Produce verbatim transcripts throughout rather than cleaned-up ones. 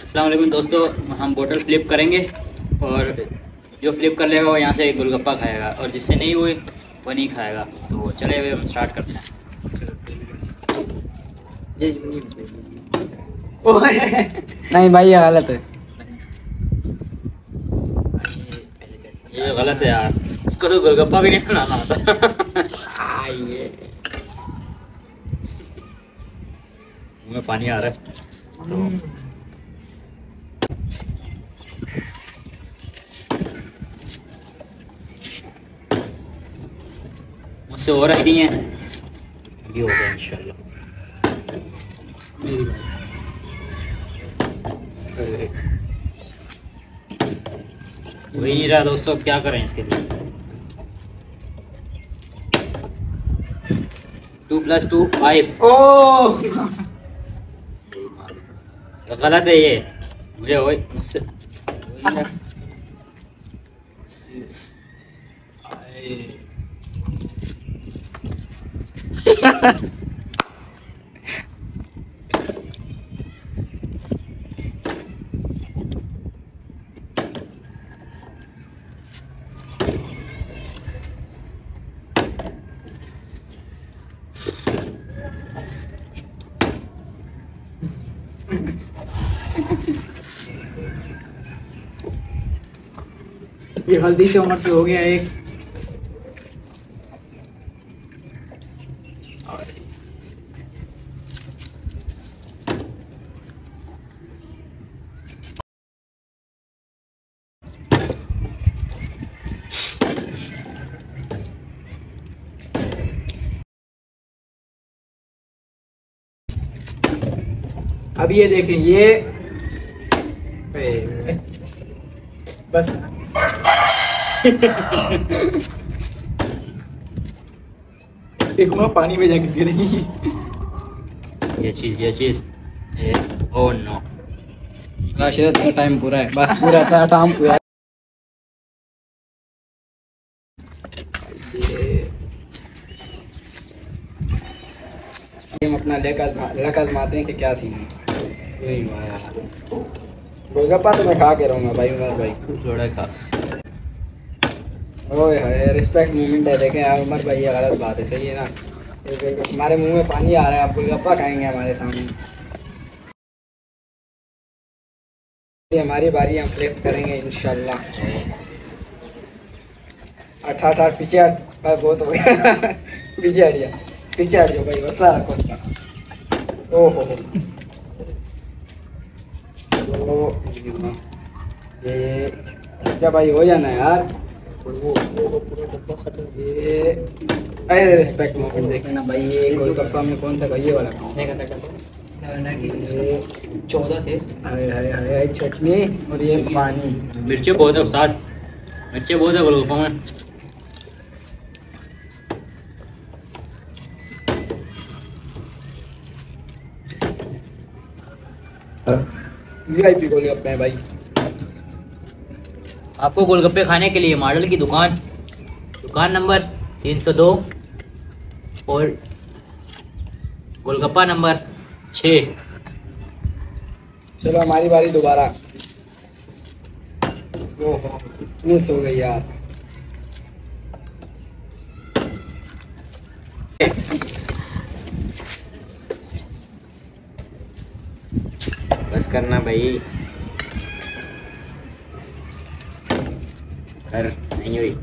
अस्सलाम वालेकुम दोस्तों, हम बोतल फ्लिप करेंगे और जो फ्लिप कर लेगा वो यहाँ से गोलगप्पा खाएगा और जिससे नहीं हुई वो नहीं खाएगा। तो चले हुए हम स्टार्ट करते हैं। नहीं भाई ये गलत है, ये गलत है यार, इसको तो गोलगप्पा भी नहीं बनाना आता। मुँह में पानी आ रहा है। मुझसे हो रहा नहीं है, ये हो गया इंशाल्लाह। वही नहीं रहा दोस्तों, अब क्या करें इसके लिए। Two plus two five. Oh गलत है ये, मुझे हो मुझसे ये हल्दी से उम्र से हो गया एक। अब ये देखें, ये बस एक माँ पानी में जाके गिरी। ये चीज ये चीज ओ नो, राशिद का टाइम पूरा है, बस पूरा था टाइम पूरा है। हम अपना लेक लक आजमाते हैं कि क्या सीन है। यही हुआ यार, गोलगप्पा तो मैं खा के रहूँगा भाई। उमर भाई थोड़ा खा। ओए हाय, रिस्पेक्ट मूवमेंट है। देखें यार उमर भाई, ये गलत बात है, सही है ना। हमारे मुंह में पानी आ रहा है, आप गोलगप्पा खाएंगे हमारे सामने। ये हमारी बारी, हम फ्लिप करेंगे इंशाल्लाह। अठ अठ अठ पीछे हट, बहुत हो गया। पीछे हट जा, पीछे हट जाओ भाई, हौसला रखो उसका। ओहो ये क्या भाई, हो जाना है यार। ये अरे रिस्पेक्ट मोमेंट देखे ना भाई, ये गोलगप्पा में कौन सा ये वाला चौदह थे। हाय हाय हाय, चटनी और ये पानी। मिर्ची बहुत है उस्ताद, मिर्ची बहुत है गोलगप्पा में। वीआईपी गोलगप्पे हैं भाई। आपको गोलगप्पे खाने के लिए मॉडल की दुकान दुकान नंबर तीन सौ दो और गोलगप्पा नंबर छः। चलो हमारी बारी दोबारा। ओहो मिस हो गई यार। बस करना भाई, कर नहीं हुई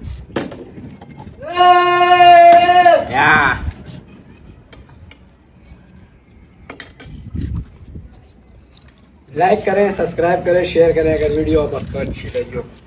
या। लाइक करें, सब्सक्राइब करें, शेयर करें अगर वीडियो आपको अच्छी लगी हो।